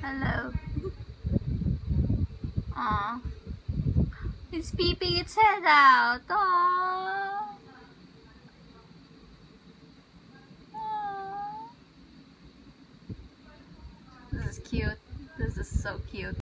Hello. Aw. It's peeping its head out. Aww. Aww. This is cute. This is so cute.